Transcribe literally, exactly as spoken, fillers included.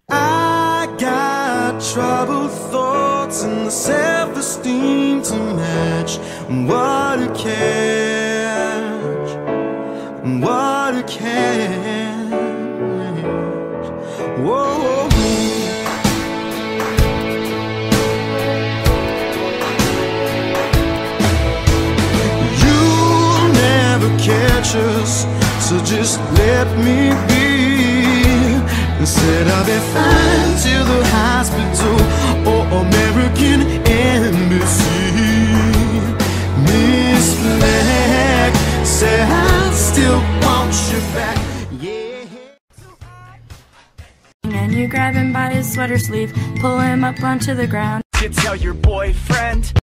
I got troubled thoughts and the self-esteem to match. What a catch, what a catch. Whoa. You'll never catch us, so just let me be. Instead I'll be flying to the hospital or American Embassy. Miss Black, say I still want you back, yeah. And you grab him by his sweater sleeve, pull him up onto the ground. You tell your boyfriend